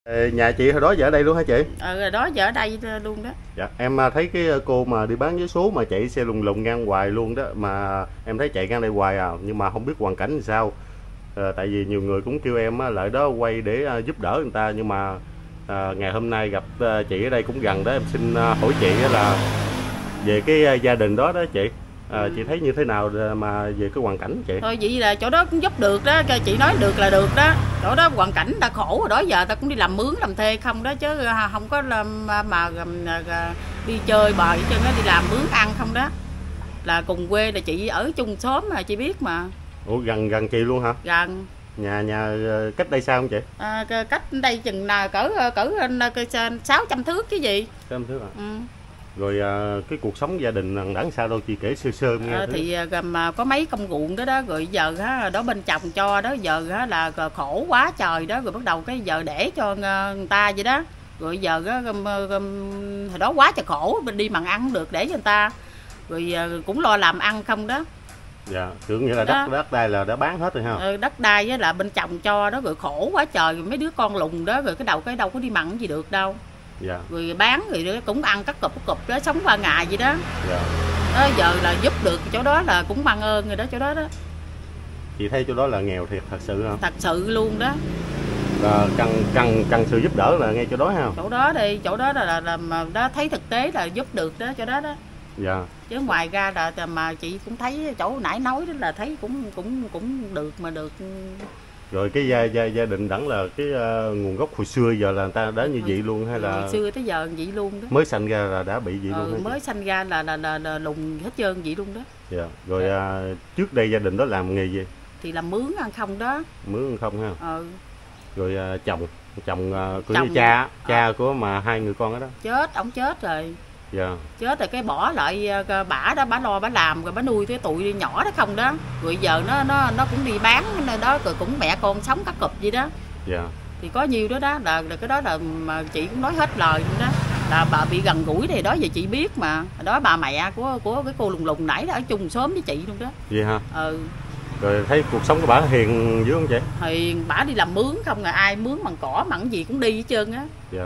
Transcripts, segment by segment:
Nhà chị hồi đó giờ ở đây luôn hả chị? Rồi đó giờ ở đây luôn đó. Dạ, em thấy cái cô mà đi bán vé số mà chạy xe lùng lùng ngang hoài luôn đó, mà em thấy chạy ngang đây hoài à, nhưng mà không biết hoàn cảnh làm sao. Tại vì nhiều người cũng kêu em lại đó quay để giúp đỡ người ta, nhưng mà ngày hôm nay gặp chị ở đây cũng gần đó, em xin hỏi chị là về cái gia đình đó đó chị. Chị thấy như thế nào mà về cái hoàn cảnh chị? Thôi vậy là chỗ đó cũng giúp được đó, chị nói được là được đó. Chỗ đó hoàn cảnh ta khổ rồi đó, giờ ta cũng đi làm mướn làm thuê không đó, chứ không có làm mà đi chơi bời chứ nó đi làm mướn ăn không đó. Là cùng quê là chị ở chung xóm mà chị biết mà. Ủa gần chị luôn hả? Gần. Nhà cách đây sao không chị? Cách đây chừng nào cỡ 600 thước chứ gì. 600 thước à? Ừ. Rồi cái cuộc sống gia đình đằng sao đâu chị kể sơ sơ nghe. Thì mà có mấy công ruộng đó đó, rồi giờ đó bên chồng cho đó, giờ là khổ quá trời đó, rồi bắt đầu cái giờ để cho người ta vậy đó. Rồi giờ hồi đó quá trời khổ, bên đi bằng ăn không được để cho người ta. Rồi cũng lo làm ăn không đó. Dạ, tưởng nghĩa là đất đai là đã bán hết rồi ha. Đất đai với là bên chồng cho đó, rồi khổ quá trời, rồi mấy đứa con lùng đó, rồi cái đâu có đi mặn gì được đâu. Dạ. Rồi bán rồi cũng ăn cắt cụp đó, sống qua ngày vậy đó. Dạ. Đó, giờ là giúp được chỗ đó là cũng mang ơn rồi đó, chỗ đó đó. Chị thấy chỗ đó là nghèo thiệt thật sự không? Thật sự luôn đó. Cần sự giúp đỡ là ngay chỗ đó ha. Chỗ đó đi, chỗ đó là mà đó thấy thực tế là giúp được đó, chỗ đó đó. Dạ. Chứ ngoài ra là mà chị cũng thấy chỗ nãy nói đó là thấy cũng được mà được. Rồi cái gia đình đẳng là cái nguồn gốc hồi xưa giờ là người ta đã như vậy luôn hay là hồi xưa tới giờ vậy luôn đó. mới sanh ra là đã bị vậy luôn? Mới sanh ra là lùng hết trơn vậy luôn đó. Dạ. Rồi trước đây gia đình đó làm nghề gì? Thì làm mướn ăn không đó. Mướn ăn không ha. Rồi chồng của cha của mà hai người con đó chết, ông chết rồi. Dạ. Chết rồi cái bỏ lại bả đó, bả lo bả làm rồi bả nuôi cái tụi nhỏ đó không đó. Rồi giờ nó cũng đi bán đó, rồi cũng mẹ con sống cắt cụp vậy đó. Dạ. Thì có nhiêu đó đó là cái đó là mà chị cũng nói hết lời luôn đó. Là bà bị gần gũi này đó, giờ chị biết mà. Đó bà mẹ của cái cô lùng nãy đó ở chung xóm với chị luôn đó. Vậy hả? Rồi thấy cuộc sống của bà hiền dữ không chị? Hiền, bả đi làm mướn không, là ai mướn bằng cỏ bằng gì cũng đi hết trơn á. Dạ.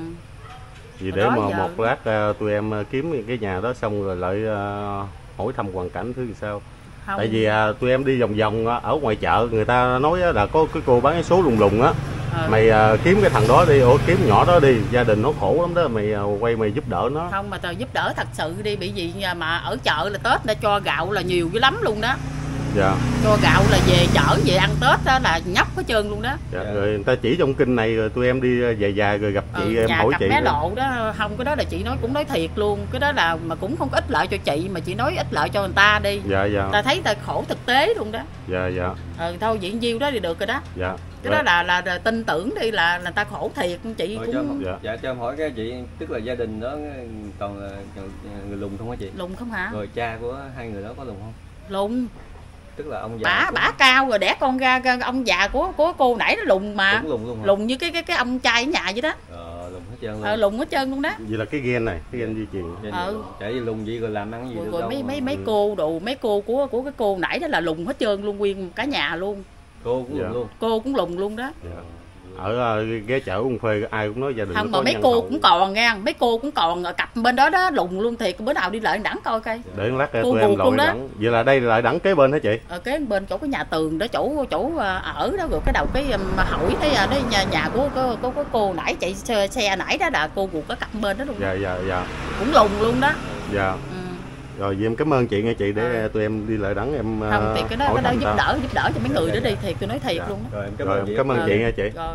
Vì để mà giờ... một lát tụi em kiếm cái nhà đó xong rồi lại hỏi thăm hoàn cảnh thứ gì sao. Không. Tại vì tụi em đi vòng vòng ở ngoài chợ, người ta nói là có cái cô bán cái số lùng á. Mày kiếm cái thằng đó đi, kiếm nhỏ đó đi, gia đình nó khổ lắm đó, mày quay mày giúp đỡ nó. Không mà tao giúp đỡ thật sự đi, bị gì mà ở chợ là Tết đã cho gạo là nhiều dữ lắm luôn đó. Dạ. Cho gạo là về chở về ăn Tết đó là nhóc hết trơn luôn đó. Dạ. Rồi người ta chỉ trong kinh này rồi tụi em đi dài rồi gặp chị em hỏi chị. Nhà cặp bé Độ đó không, cái đó là chị nói cũng nói thiệt luôn, cái đó là mà cũng không có ích lợi cho chị mà chị nói ích lợi cho người ta đi. Dạ dạ. Ta thấy ta khổ thực tế luôn đó. Dạ dạ. Thôi diễn nhiêu đó thì được rồi đó. Dạ. Cái đó là tin tưởng đi là người ta khổ thiệt, chị rồi cũng. Dạ cho em hỏi cái chị, tức là gia đình đó còn người lùng không hả chị? Lùng không hả? Rồi cha của hai người đó có lùng không? Lùng. Tức là ông già bả cao rồi đẻ con ra, ông già của cô nãy nó lùng mà. Cũng lùng luôn hả? Lùng như cái ông trai ở nhà vậy đó. Lùng hết trơn luôn. Lùng hết trơn luôn đó. Vậy là cái gen này, cái gen di truyền. Chạy lùng gì rồi làm ăn gì rồi, được rồi đâu. Mấy cô đồ, mấy cô của cái cô nãy đó là lùng hết trơn luôn, nguyên cả nhà luôn. Cô cũng lùng luôn. Cô cũng lùng luôn đó. Ở ghé chợ Uông Phê ai cũng nói gia đình không mà mấy cô cũng còn nghe, mấy cô cũng còn cặp bên đó đó lùng luôn thiệt, bữa nào đi lại đẳng coi coi. Để lát tụi em lội đẳng. Vậy là đây là đẳng kế bên hả chị? Kế bên chỗ cái nhà tường đó, chỗ ở đó, rồi cái đầu cái hỏi thấy nhà của cô nãy chạy xe nãy đó là cô ruột có cặp bên đó luôn. Dạ. Cũng lùng luôn đó. Dạ. Rồi vậy em cảm ơn chị nghe chị, để tụi em đi lại đẳng em không thì cái đó giúp đỡ cho mấy người đó đi, thiệt tôi nói thiệt luôn đó. Rồi em cảm ơn chị nghe chị. Rồi.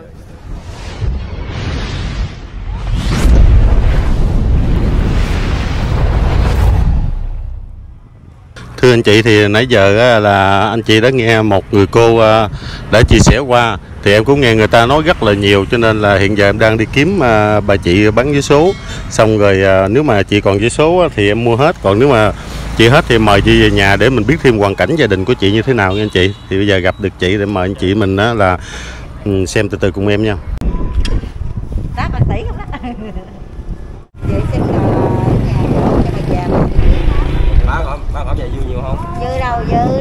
Thưa anh chị, thì nãy giờ là anh chị đã nghe một người cô đã chia sẻ qua, thì em cũng nghe người ta nói rất là nhiều, cho nên là hiện giờ em đang đi kiếm bà chị bán vé số. Xong rồi nếu mà chị còn vé số thì em mua hết, còn nếu mà chị hết thì mời chị về nhà để mình biết thêm hoàn cảnh gia đình của chị như thế nào nha anh chị. Thì bây giờ gặp được chị để mời anh chị mình là xem từ từ cùng em nha. Đáp bác tỷ không đó. Vậy xin nhà chỗ cho bà già. Bà về vui nhiều không? Vui đâu vui.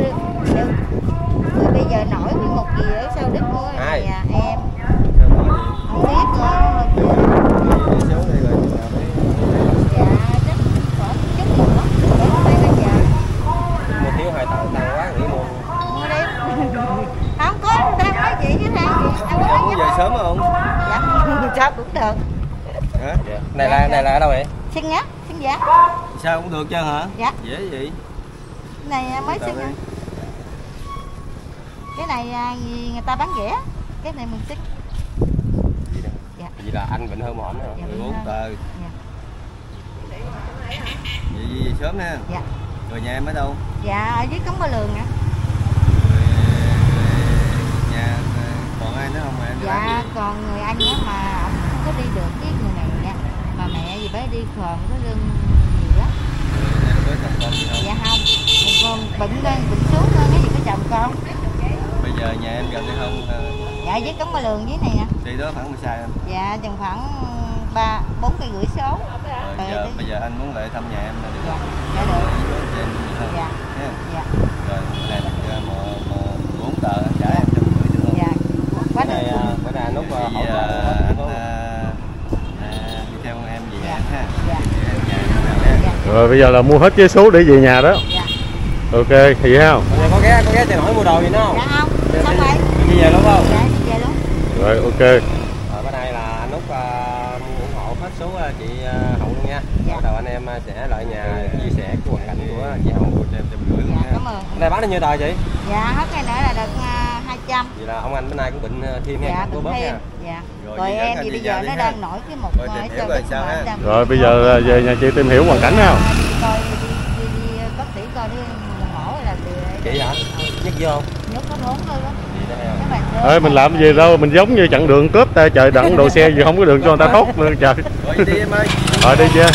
Rồi bây giờ nổi với một gì ở sau đứt của nhà em. Không biết nữa. sao cũng được. Này là ở đâu vậy? Xin nhá, xin giá. Sao cũng được chứ hả? Dạ. Dễ gì? Cái này mới xin nha. Cái này gì người ta bán rẻ, cái này mình xin. Dạ. Vậy là anh bệnh hơn một ổng rồi. Dạ, 14 tờ. Dạ. Vậy sớm nha. Dạ. Rồi nhà em ở đâu? Dạ ở dưới Cống Ba Lường nè. Nhà còn ai nữa không mà em? Dạ còn người anh á mà ông không có đi được cái người này nha. Mà mẹ gì phải đi khờm có lưng nhiều lắm. Có chồng con gì không? Dạ không. Con bệnh lên bệnh xuống thôi cái gì có chồng con. Bây giờ nhà em gần đây không? Dạ dưới Cống Ba Lường dưới này nè. Đi đó khoảng bao xa em? Dạ chừng khoảng 4 cây rưỡi số. Bây giờ anh muốn lại thăm nhà em là được không? Dạ được. Trên hơn. Dạ. Nha. Dạ. Rồi này đặt cho 4 tờ anh trả em 150 được không? Dạ. Quá được. Bữa nay anh Út hỗ trợ anh đi theo em về nhà ha. Dạ. Dạ. Rồi bây giờ là mua hết vé số để về nhà đó. Dạ. Ok, vậy ha. Có ghé tiền hỏi mua đồ gì nữa không? Dạ không. Xong rồi. Đi về luôn không? Dạ đi về luôn. Rồi ok. Rồi bữa nay là anh Út ủng hộ hết số chị Hậu luôn nha. Dạ. Bắt đầu anh em sẽ lại nhà chia sẻ cái hoàn cảnh của chị Hậu cho em gửi luôn Dạ nha. cảm ơn. Hôm nay bán được nhiêu tờ chị? Dạ hết ngày nữa là được 200. Vậy là ông anh bữa nay cũng bệnh thêm nha, Dạ không có bệnh bớt thêm. nha. Dạ. Rồi, Rồi vậy em dẫn thì anh bây đi giờ vào đi nó ha. đang nổi cái một Rồi, tìm hiểu rồi sao ha. Rồi bây giờ về nhà chị tìm hiểu hoàn cảnh ha. Coi đi bác sĩ coi đứa mổ là Chị hả? Nhức vô không? nhốt nó đốn thôi đó. Vậy đó Các bạn Ê, mình làm gì đâu, mình giống như chặn đường cướp ta, trời đặng độ xe gì không có đường cho người ta thoát nữa trời. Rồi đi em ơi. Rồi đi chưa?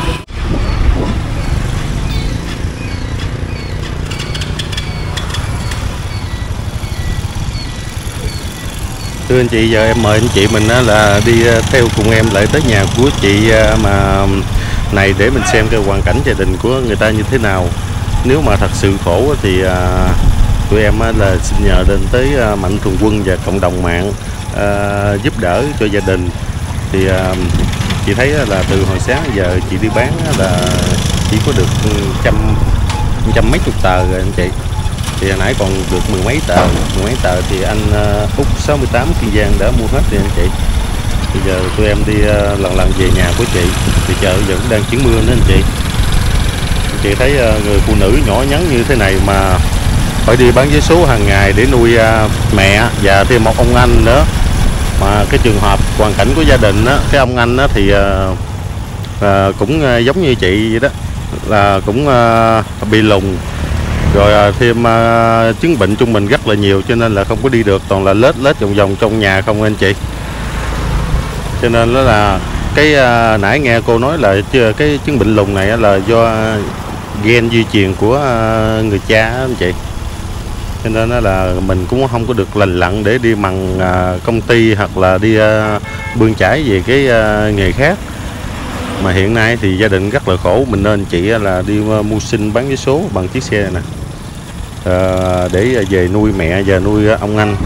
Thưa anh chị, giờ em mời anh chị mình là đi theo cùng em lại tới nhà của chị mà này để mình xem cái hoàn cảnh gia đình của người ta như thế nào. Nếu mà thật sự khổ thì tụi em là xin nhờ đến tới Mạnh Thường Quân và cộng đồng mạng giúp đỡ cho gia đình. Thì chị thấy là từ hồi sáng giờ chị đi bán là chỉ có được trăm mấy chục tờ rồi anh chị. Thì hồi nãy còn được mười mấy tờ thì anh Út 68 Kiên Giang đã mua hết rồi anh chị. Bây giờ tụi em đi lần về nhà của chị. Thì chợ giờ cũng đang chuyển mưa nữa anh chị. Chị thấy người phụ nữ nhỏ nhắn như thế này mà phải đi bán vé số hàng ngày để nuôi mẹ và thêm một ông anh nữa. Mà cái trường hợp hoàn cảnh của gia đình á, cái ông anh á thì cũng giống như chị vậy đó, là cũng bị lùng, rồi thêm chứng bệnh trung bình rất là nhiều, cho nên là không có đi được, toàn là lết vòng vòng trong nhà không anh chị. Cho nên đó là cái nãy nghe cô nói là cái chứng bệnh lùng này là do gen di truyền của người cha anh chị. Cho nên đó là mình cũng không có được lành lặn để đi bằng công ty hoặc là đi bươn chải về cái nghề khác. Mà hiện nay thì gia đình rất là khổ, mình nên chị là đi mưu sinh bán vé số bằng chiếc xe nè, để về nuôi mẹ và nuôi ông anh.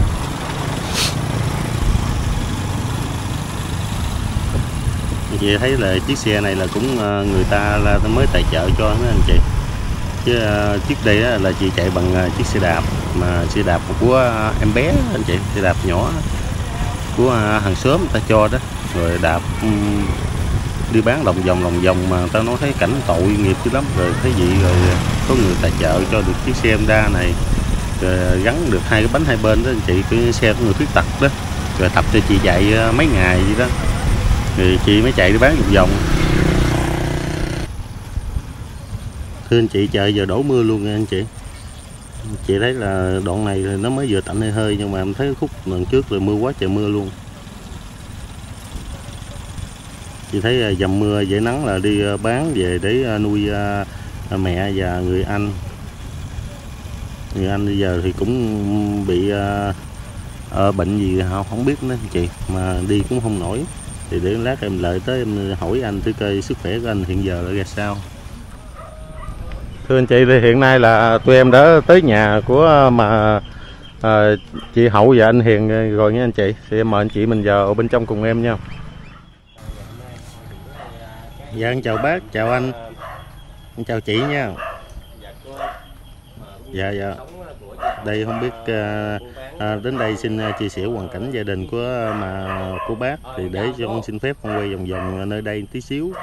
Chị thấy là chiếc xe này là cũng người ta là mới tài trợ cho mấy anh chị, chứ trước đây là chị chạy bằng chiếc xe đạp, mà xe đạp của em bé anh chị, xe đạp nhỏ của hàng xóm người ta cho đó, rồi đạp đi bán lòng vòng mà tao nói thấy cảnh tội nghiệp dữ lắm. Rồi thấy gì rồi có người tài trợ cho được chiếc xe Honda này, rồi gắn được hai cái bánh hai bên đó anh chị, cái xe của người khuyết tật đó, rồi tập cho chị chạy mấy ngày vậy đó, thì chị mới chạy đi bán vòng. Thưa anh chị, trời giờ đổ mưa luôn nha anh chị. Chị thấy là đoạn này nó mới vừa tạnh hơi nhưng mà em thấy khúc lần trước rồi mưa quá trời mưa luôn. Chị thấy dầm mưa dễ nắng là đi bán về để nuôi mẹ và người anh. Người anh bây giờ thì cũng bị bệnh gì không biết nữa anh chị, mà đi cũng không nổi. Thì để lát em lại tới em hỏi anh thử coi sức khỏe của anh hiện giờ là ra sao. Thưa anh chị, thì hiện nay là tụi em đã tới nhà của mà chị Hậu và anh Hiền rồi nha anh chị. Thì em mời anh chị mình vào bên trong cùng em nha. Dạ anh chào bác, chào anh chào chị nha. Dạ đây không biết Đến đây xin chia sẻ hoàn cảnh gia đình của bác, thì để cho con xin phép con quay vòng vòng nơi đây tí xíu.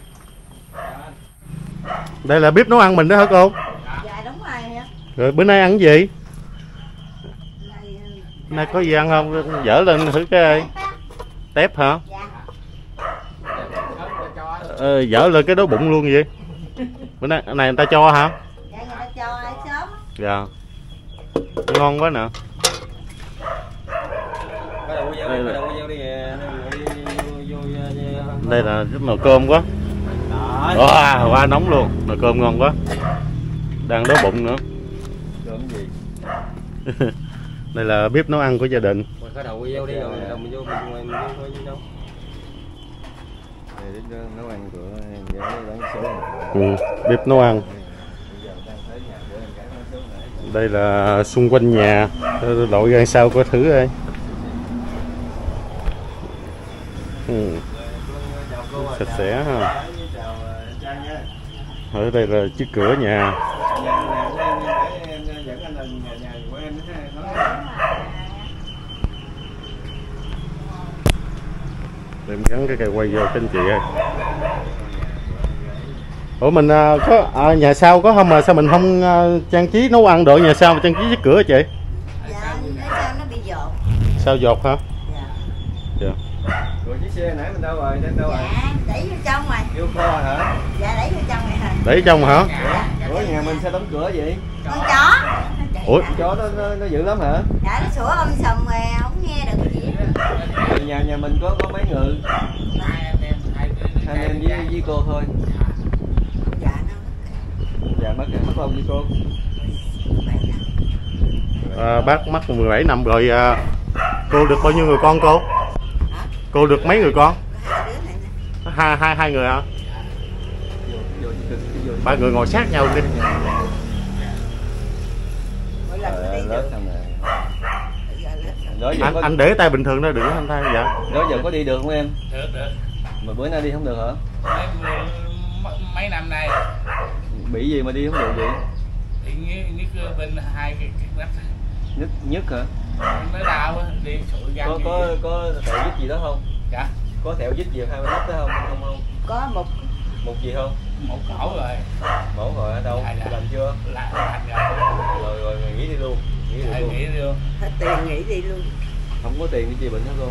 Đây là bếp nấu ăn mình đó hả cô? Dạ đúng rồi. Rồi bữa nay ăn cái gì? Hôm nay có gì ăn không? Dở lên thử cái tép hả? Dạ. Dở lên cái đói bụng luôn vậy. Bữa nay này người ta cho hả? Dạ người ta cho ai sớm. Dạ. Ngon quá nè. Đây là cái nồi cơm quá. Quá nóng luôn. Nồi cơm ngon quá. Đang đói bụng nữa. Cơm gì? Đây là bếp nấu ăn của gia đình. Khởi đầu video đi rồi mình vô mình vô chứ đâu. Đây nấu ăn của bán số. Bếp nấu ăn. Đây là xung quanh nhà, lội ra sau coi thử đây. Sạch sẽ ha. Ở đây là chiếc cửa nhà. Em gắn cái cây quay vô các anh chị ơi. Ủa mình có nhà sau có không mà sao mình không trang trí nấu ăn đội nhà sau mà trang trí chiếc cửa hả chị? Dạ nó bị dột. Sao dột hả? Dạ. Dạ. Rồi chiếc xe nãy mình đâu rồi? Trên đâu rồi? Dạ đẩy vô trong rồi. Vô kho hả? Dạ đẩy vô trong rồi hả? Để trong hả? Ủa nhà mình sao đóng cửa vậy? Con chó. Ủa? Chó nó dữ lắm hả? Dạ nó sủa sùm rồi không nghe được gì. Nhà mình có mấy người? Hai em với cô thôi. Dạ nó Dạ mất không với cô? Bác mất 17 năm rồi. Cô được bao nhiêu người con cô? hả? Cô được mấy người con? Hai đứa này nè. Hai người hả? Ba người ngồi sát nhau đi. Mỗi lần nó đi Lớp được. thằng này. Giờ lớp. Anh để tay bình thường đó, đừng có anh tay. Dạ. Đó giờ có đi được không em? Được. Mà bữa nay đi không được hả? Mấy năm nay Bị gì mà đi không được vậy? thì nhức bên hai cái nách Nhức hả? nó đau á, đi sụi gan. Có thẹo vít gì đó không? Dạ. Có thẹo vít gì hai bên nách đó không? Có Một gì không? Một cổ rồi. Mổ rồi ở đâu? Dạ. Làm chưa? Làm rồi. Rồi nghỉ đi luôn. Nghỉ đi luôn. hết tiền nghỉ đi luôn. Không có tiền đi trị bệnh hết luôn.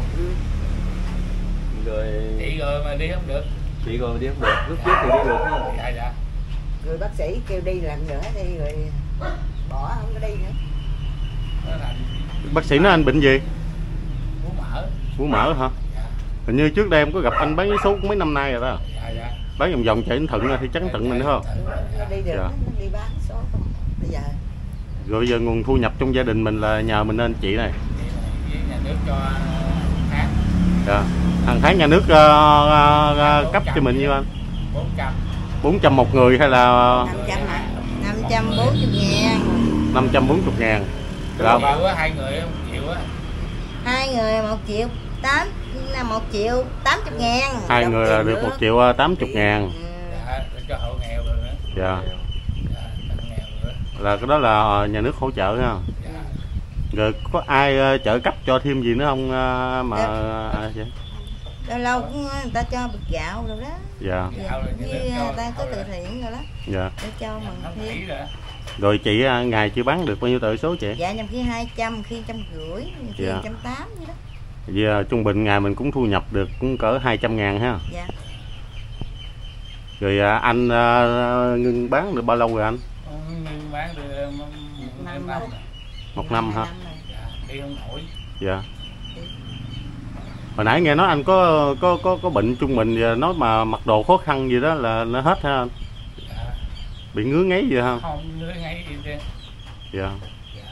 Rồi Chị rồi mà đi không được. chị rồi đi không được. Lúc trước thì đi được không? Dạ. Rồi bác sĩ kêu đi lần nữa đi rồi bỏ không có đi nữa. Nó thành Bác sĩ nói anh bệnh gì? bú mỡ. Bú mỡ hả? Dạ. Hình như trước đây em có gặp anh bán vé số mấy năm nay rồi đó. Dạ. Bán vòng vòng chạy đến thận thì chắc thận mình nữa không? Nó đi được Dạ. nó đi bán số không. Bây giờ Rồi giờ nguồn thu nhập trong gia đình mình là nhờ mình nên chị này. Với nhà nước cho tháng Dạ. Hàng tháng nhà nước cấp cho mình nhiêu anh? 400. 400 một người hay là 500 hả? 540.000. 540.000? Chịu á, hai người không chịu á. Hai người 1 triệu 8 là 1 triệu 80.000. Hai người là được 1 triệu 80.000. Dạ, cho hộ nghèo rồi nữa. Dạ. Dạ, hộ nghèo nữa. Là cái đó là nhà nước hỗ trợ ha. Dạ. Rồi có ai trợ cấp cho thêm gì nữa không mà vậy? Lâu lâu cũng người ta cho bịch gạo rồi đó. Dạ. Gạo rồi nhà Như nước cho. người ta có từ thiện rồi đó. Dạ. Để cho mình Không thêm. nghĩ rồi. Rồi chị ngày chị bán được bao nhiêu tờ số chị? Dạ nhầm khi 200, khi 150, khi Dạ. 180 vậy đó. Giờ trung bình ngày mình cũng thu nhập được cũng cỡ 200.000 ha. Dạ. Rồi anh ngưng bán được bao lâu rồi anh? Bán được Năm năm. rồi. 1 năm hả? rồi. Dạ, đi không nổi. Dạ. Hồi nãy nghe nói anh có bệnh trung bình và nói mà mặc đồ khó khăn gì đó là nó hết ha anh? Dạ. Bị ngứa ngáy gì không? Không ngứa ngáy gì thế. Dạ. Dạ.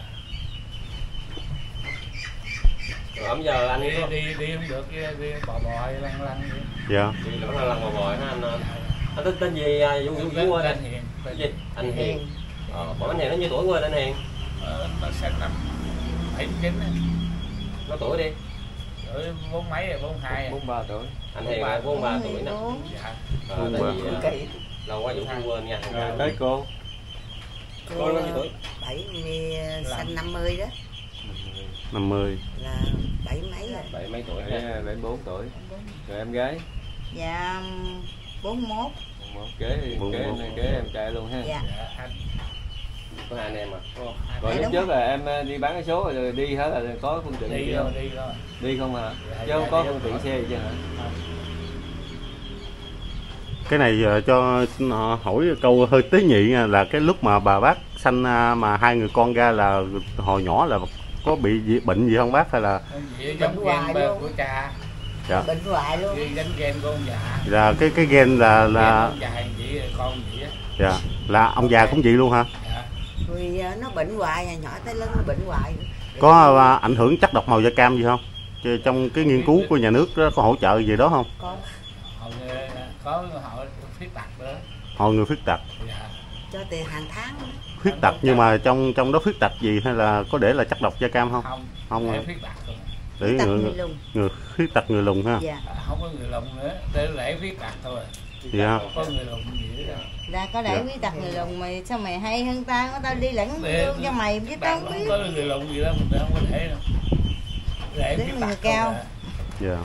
Rồi giờ anh Đi không được, đi bò lăn vậy. Dạ. Đi là lăn bò ha anh. Anh tên gì? Vũ ơi. Tên Hiền. Gì? Anh Hiền. Bọn anh Hiền nó nhiêu tuổi quên anh Hiền? Nó sang năm 79 á. Nó tuổi đi. Rồi 4 mấy rồi, 42 à. 43 tuổi. Anh Hiền là 43 tuổi nè. Dạ. Tại vì lâu quá Vũ không quên nha. Tới cô. Cô Cô bao nhiêu tuổi? 70 xanh 50 đó. 50. Là 7 mấy rồi. 7 mấy tuổi ha, 74 tuổi. Rồi em gái? Dạ 41. Kế 41. kế em trai luôn ha. Dạ. Có hai anh em à? Dạ, Rồi lúc đúng trước là em đi bán vé số rồi đi hết là có phương tiện đi gì rồi không? đi rồi. Đi không hả? Dạ, Chứ không dạ, có đi phương tiện không. xe gì chứ hả? Cái này cho hỏi câu hơi tế nhị nha, là cái lúc mà bà bác sanh mà hai người con ra là hồi nhỏ là có bị bệnh gì không bác, hay là Vậy giống hoài gen luôn. của cha, dạ Bệnh hoài luôn. ghi đánh gen của ông già. là cái gen là Gen ông già vậy con vậy á. dạ là ông già cũng vậy luôn hả? Dạ. Rồi nó bệnh hoài, nhỏ tới lớn nó bệnh hoài. Có ảnh hưởng chất độc màu da cam gì không? Trong cái nghiên cứu của nhà nước đó, có hỗ trợ gì đó không? Con Họ có họ khuyết tật nữa. Hội người khuyết tật, Dạ. cho tiền hàng tháng. khuyết tật nhưng mà trong đó khuyết tật gì, hay là có để là chất độc da cam không? Không, Không để hả? khuyết tật rồi. Để Tật người người lùn. khuyết tật người lùn ha. Dạ. Không có người lùn nữa, để lễ khuyết tật thôi. Dạ. Có người lùn gì đó. Là có để Dạ. quý tật người lùn mày sao mày hay hơn ta, người ta đi lẫn Để- vô cho mày biết tao không biết. Có người lùn gì đó mình không có để đâu. Để Để khuyết người tật cao. thôi à. Dạ.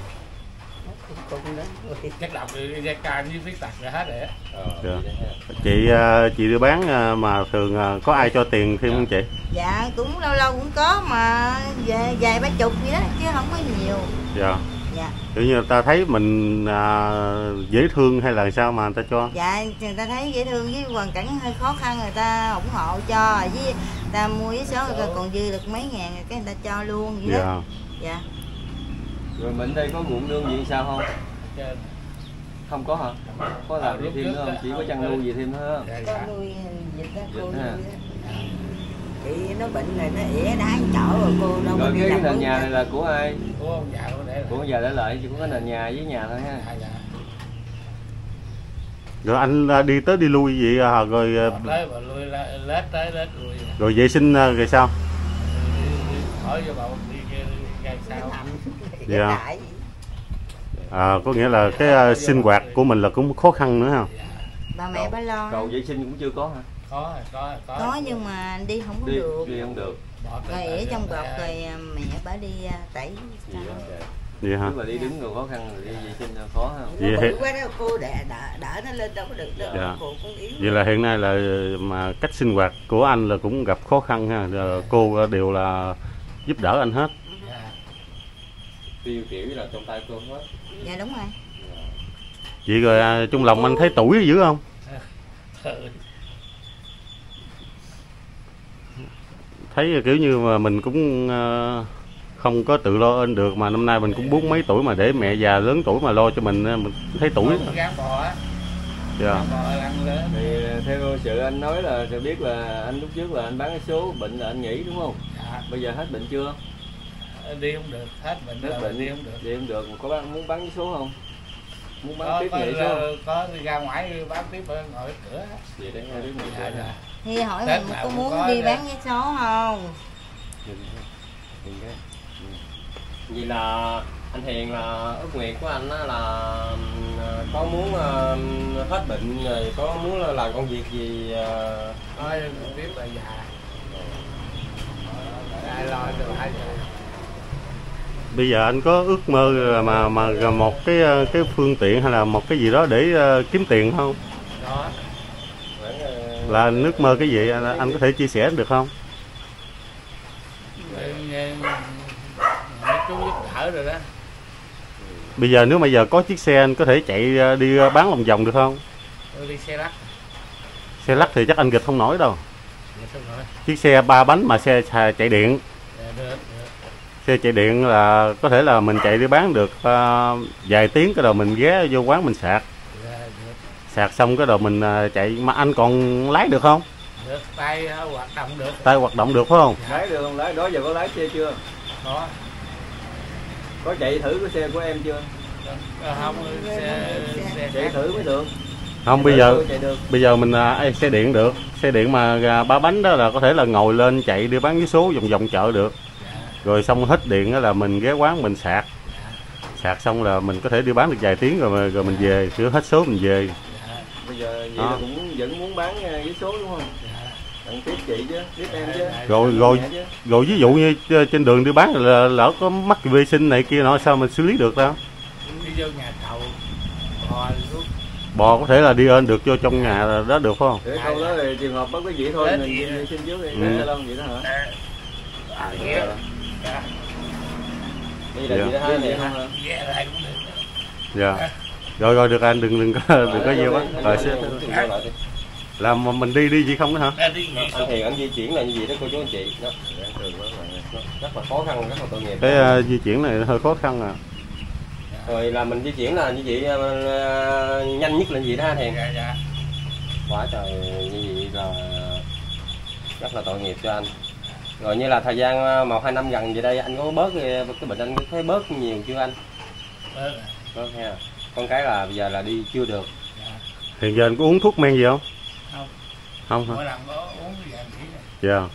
Chất độc da cam với khuyết tật là hết rồi á. Dạ. Chị đi bán mà thường có ai cho tiền thêm không chị? Dạ cũng lâu lâu cũng có mà vài ba chục gì đó chứ không có nhiều. Dạ. Dạ. Kiểu như ta thấy mình dễ thương hay là sao mà người ta cho? Dạ người ta thấy dễ thương, với hoàn cảnh hơi khó khăn người ta ủng hộ cho, với ta mua với số người ta còn dư được mấy ngàn cái người ta cho luôn vậy đó. Dạ. Dạ. Rồi mình đây có ruộng nương gì sao không? Trên. Không có hả? Có làm gì thêm nữa không? Chỉ có chăn nuôi gì thêm nữa không? Dạ, Có dạ. nuôi vịt đó, cô Vịt nuôi ha. đó. Chị nó bệnh rồi nó ỉa đã ăn chỗ rồi cô đâu có Rồi đi cái làm nền mướn nhà nữa. này là của ai? Của ông già của để Của ông già để lại, chỉ có cái nền nhà với nhà thôi ha. Dạ, dạ. Rồi anh đi tới đi lui vậy rồi Tới và lui lết tới lết lui. rồi vệ sinh rồi sao? Hỏi cho bảo đi ra sao. Dạ. Đại. Có nghĩa là cái sinh hoạt của mình là cũng khó khăn nữa ha. Dạ. Bà mẹ bà lo. Cầu vệ sinh cũng chưa có hả? Có Nhưng mà đi không có Đi, được. đi không được. Rồi ỉa trong bọc rồi mẹ bà đi tẩy. Gì đó, dạ. Vậy hả? Tức là đi đứng rồi khó khăn, rồi đi vệ sinh là khó ha. Vậy Nó thì- bự quá đó cô đỡ nó lên đâu có được đâu. Dạ. Cô cũng yếu. Vậy là hiện nay là mà cách sinh hoạt của anh là cũng gặp khó khăn ha. Rồi cô đều là giúp đỡ anh hết. Dạ. Tiêu kiểu là trong tay cô hết. Dạ đúng rồi. Vậy rồi trong lòng anh thấy tuổi dữ không? Thấy kiểu như mà mình cũng không có tự lo ơn được, mà năm nay mình cũng 40 mấy tuổi mà để mẹ già lớn tuổi mà lo cho mình thấy tuổi. Gán bò á. Dạ. Gán bò ăn lớn. Thì theo sự anh nói là cho biết là anh lúc trước là anh bán cái số bệnh là anh nghỉ đúng không? Dạ. Bây giờ hết bệnh chưa? Đi không được, hết bệnh Hết rồi, bệnh đi không được. Đi không được, có muốn bán cái số không? Muốn bán Có, tiếp có, nghỉ số không? có đi ra ngoài bán tiếp ở ngồi cửa. Vậy đấy, hai đứa mình Dạ, dạ. Thì hỏi Tết mình nào có cũng muốn có đi đó. bán vé số không? Vậy là anh Hiền là ước nguyện của anh á là có muốn hết bệnh rồi có muốn là làm công việc gì Nói tiếp là già. Ai lo cho ai rồi. Bây giờ anh có ước mơ là mà một cái phương tiện hay là một cái gì đó để kiếm tiền không? Đó. Là ước mơ cái gì anh có thể chia sẻ được không? Mấy chú giúp đỡ rồi đó. Bây giờ nếu mà giờ có chiếc xe anh có thể chạy đi bán lòng vòng được không? Tôi đi xe lắc. Xe lắc thì chắc anh gịch không nổi đâu. Dạ, xong rồi. Chiếc xe 3 bánh mà xe chạy điện. Dạ, được. Xe chạy điện là có thể là mình chạy đi bán được vài tiếng, cái đầu mình ghé vô quán mình sạc. Dạ, được. Sạc xong cái đầu mình chạy. Mà anh còn lái được không? Được, tay hoạt động được. Tay hoạt động được phải không? lái được không? Lái đó giờ có lái xe chưa? Có. Có chạy thử cái xe của em chưa? Không, xe Chạy thử mới được. Không, Chạy được. bây giờ mình xe điện được. Xe điện mà 3 bánh đó là có thể là ngồi lên chạy đi bán vé số vòng vòng chợ được. Dạ. Rồi xong hết điện đó là mình ghé quán mình sạc. Sạc xong là mình có thể đi bán được vài tiếng rồi mình về, cứ hết số mình về. Dạ. Bây giờ vậy Đó. là cũng vẫn muốn bán vé số đúng không? Dạ. Tặng tiếp chị chứ, tiếp em chứ. Rồi ví dụ như trên đường đi bán là lỡ có mắc vệ sinh này kia nọ sao mình xử lý được đâu? Đi vô nhà thầu bò xuống. Bò có thể là đi ơn được vô trong nhà đó được phải không? Để câu đó là trường hợp bất cái gì thôi, mình xin trước đi, để luôn vậy đó hả? Ghé. Đây là gì đó hai này không? Ghé lại cũng được. Dạ. Rồi được anh đừng có nhiều quá. Rồi sẽ làm mà mình đi gì không đó hả? Anh Hiền anh di chuyển là như vậy đó cô chú anh chị. Đó, rất là khó khăn, rất là tội nghiệp. Cái di chuyển này hơi khó khăn à. Rồi là mình di chuyển là như vậy nhanh nhất là gì đó anh Hiền? Dạ. Quá trời như vậy là rất là tội nghiệp cho anh. Rồi như là thời gian 1-2 năm gần vậy đây anh có bớt cái bệnh anh có thấy bớt nhiều chưa anh? Bớt ha. Con cái là bây giờ là đi chưa được. Hiện giờ anh có uống thuốc men gì không? Không. Không hả? Mỗi lần có uống cái dạng thủy này. Dạ.